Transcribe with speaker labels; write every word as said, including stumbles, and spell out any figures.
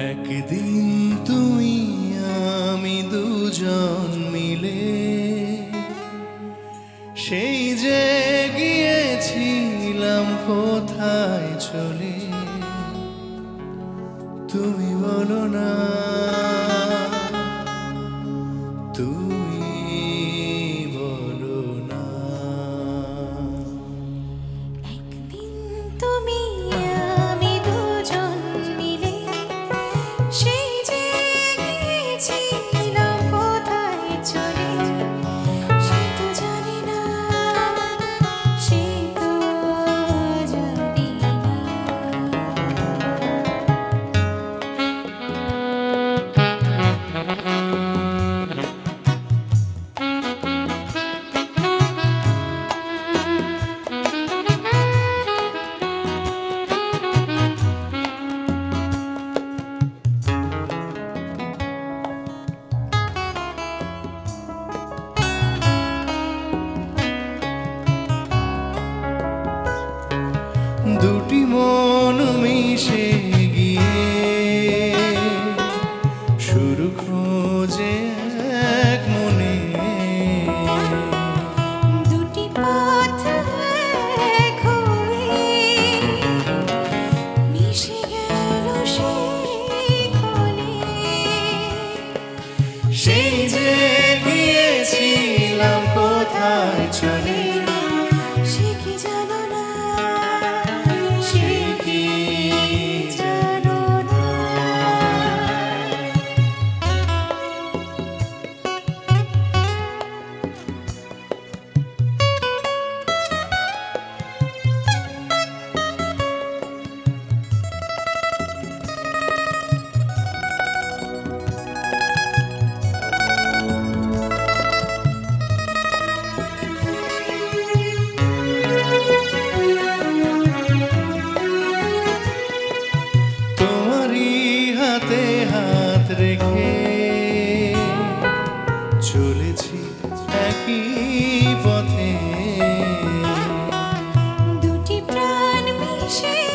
Speaker 1: একদিন তুমি আমি দুজন মিলে সেই যে গিয়েছিলাম কোথায় চলে, তুমি বলো না, তুমি বলো না।
Speaker 2: একদিন তুমি আমি দুজন মিলে সেই যে গিয়েছিলাম কোথায় চলে, সে তো জানি না, সে তো জানি না।
Speaker 1: দুটি মন মিশে গিয়ে শুরু খোঁজে এক মনে,
Speaker 2: দুটি পথ এক হয়ে মিশে গেল সেখানে,
Speaker 1: সেই যে গিয়েছিলাম কোথায় চলে,
Speaker 2: সে কি জানো না, সে কি জানো না।
Speaker 1: তোমারই হাতে হাত রেখে চলেছি একই পথে,
Speaker 2: দুটি প্রাণ মিশে